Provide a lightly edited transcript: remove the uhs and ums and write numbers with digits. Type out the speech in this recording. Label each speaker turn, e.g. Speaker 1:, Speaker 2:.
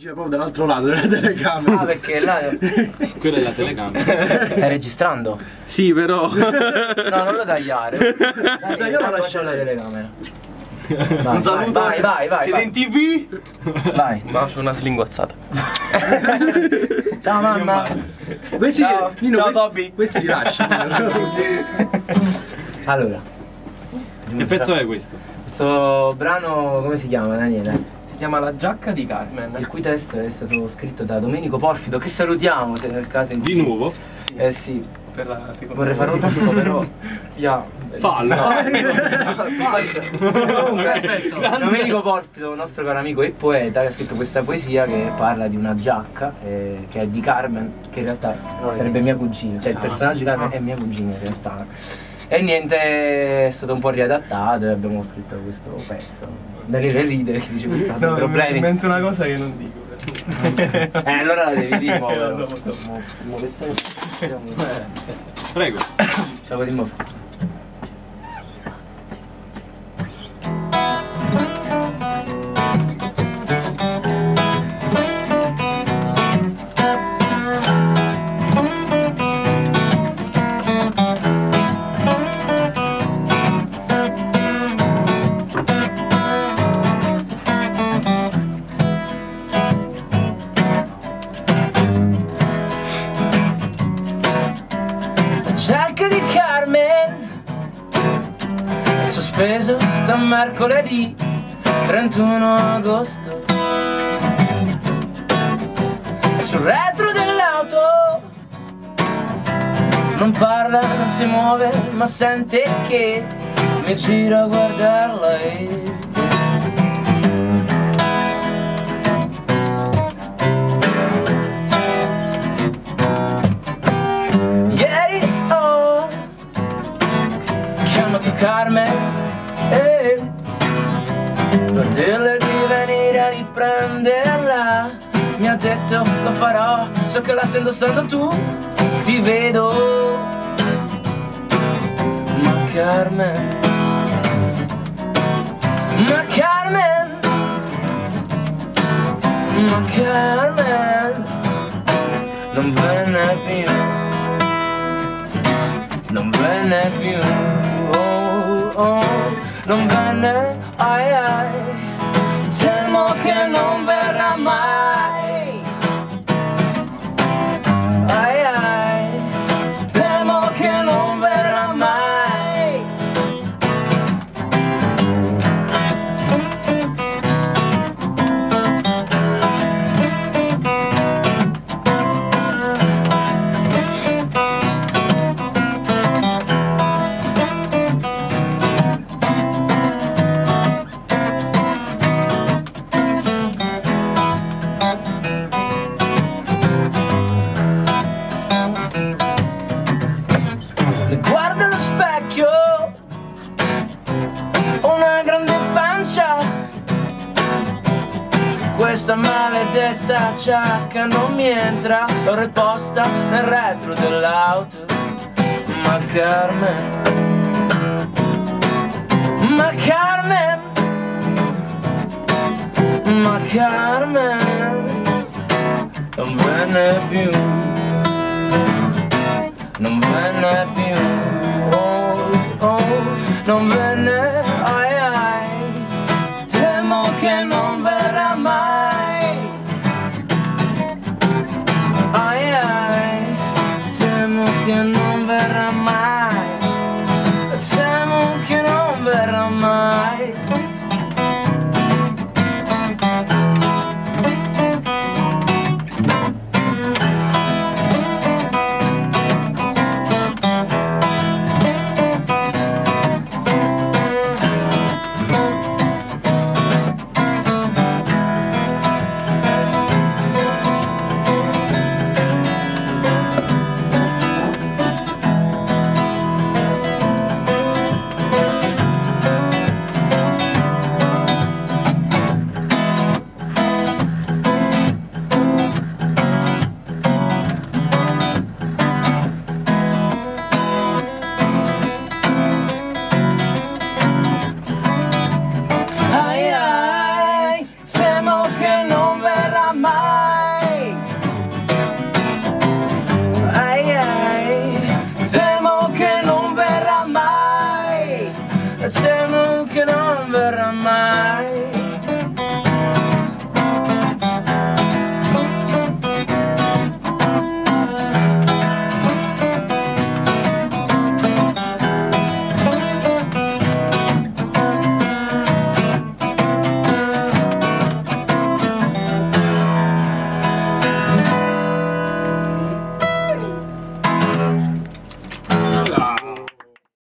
Speaker 1: Gira proprio dall'altro lato della telecamera.
Speaker 2: Ah, perché là.
Speaker 3: Quella è la telecamera.
Speaker 2: Stai registrando?
Speaker 3: Sì, però.
Speaker 2: No, non lo tagliare. Dai, io la lascio la telecamera. Vai,
Speaker 3: Un saluto.
Speaker 2: vai.
Speaker 3: Siete in TV?
Speaker 2: Vai.
Speaker 4: Ma c'ho una slinguazzata.
Speaker 2: Ciao mamma.
Speaker 1: Questi,
Speaker 4: Ciao,
Speaker 1: Nino,
Speaker 4: ciao,
Speaker 1: questi,
Speaker 4: Bobby.
Speaker 1: questi li lasci.
Speaker 2: Allora.
Speaker 3: Che pezzo è questo?
Speaker 2: Questo brano come si chiama, Daniele?
Speaker 4: Si chiama La giacca di Carmen.
Speaker 2: Il cui testo è stato scritto da Domenico Porfido, che salutiamo se nel caso in
Speaker 3: Di
Speaker 2: cui...
Speaker 3: nuovo?
Speaker 4: Sì,
Speaker 2: Eh sì,
Speaker 4: per la seconda
Speaker 2: vorrei fare un
Speaker 4: volta.
Speaker 2: tutto però...
Speaker 4: Yeah.
Speaker 3: Fallo.
Speaker 2: Comunque, Domenico Porfido, un nostro caro amico e poeta, che ha scritto questa poesia che parla di una giacca che è di Carmen, che in realtà sarebbe mia cugina, cioè il personaggio di Carmen è mia cugina in realtà. E niente, è stato un po' riadattato e abbiamo scritto questo pezzo. Daniele ride che dice questi
Speaker 4: No, mi
Speaker 2: problemi.
Speaker 4: invento una cosa che non dico.
Speaker 2: Allora la devi dire,
Speaker 4: Dopo.
Speaker 3: Prego.
Speaker 2: Ce la potremmo fare. Giacca di Carmen, sospeso da mercoledì 31 agosto. E sul retro dell'auto non parla, non si muove, ma sente che mi gira a guardarla e... Carmen, per dirle di venire a riprenderla. Mi ha detto lo farò, so che la stai indossando tu, ti vedo. Ma Carmen, ma Carmen, ma Carmen non venne più, non venne più. Non venne, ai ai, temo che non verrà mai. Ai ai, temo che non verrà mai. Questa maledetta giacca non mi entra, l'ho riposta nel retro dell'auto. Ma Carmen, ma Carmen, ma Carmen non venne più, non venne più, non venne, ai ai, temo che non verrà mai. Che non verrà mai, temo che non verrà mai. C'è